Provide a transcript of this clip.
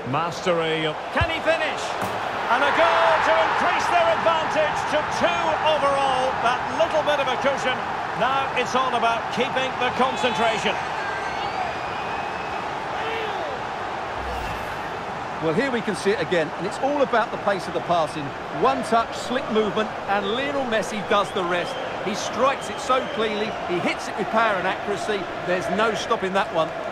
Mastery. Can he finish? And a goal to increase their advantage to 2 overall. That little bit of a cushion. Now it's all about keeping the concentration. Well, here we can see it again, and it's all about the pace of the passing. One touch, slick movement, and Lionel Messi does the rest. He strikes it so cleanly, he hits it with power and accuracy. There's no stopping that one.